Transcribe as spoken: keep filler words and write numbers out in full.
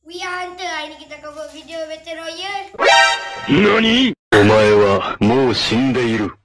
We are Hunter. Hari ni kita akan buat video Battle Royale. NANI?お前はもう死んでいる。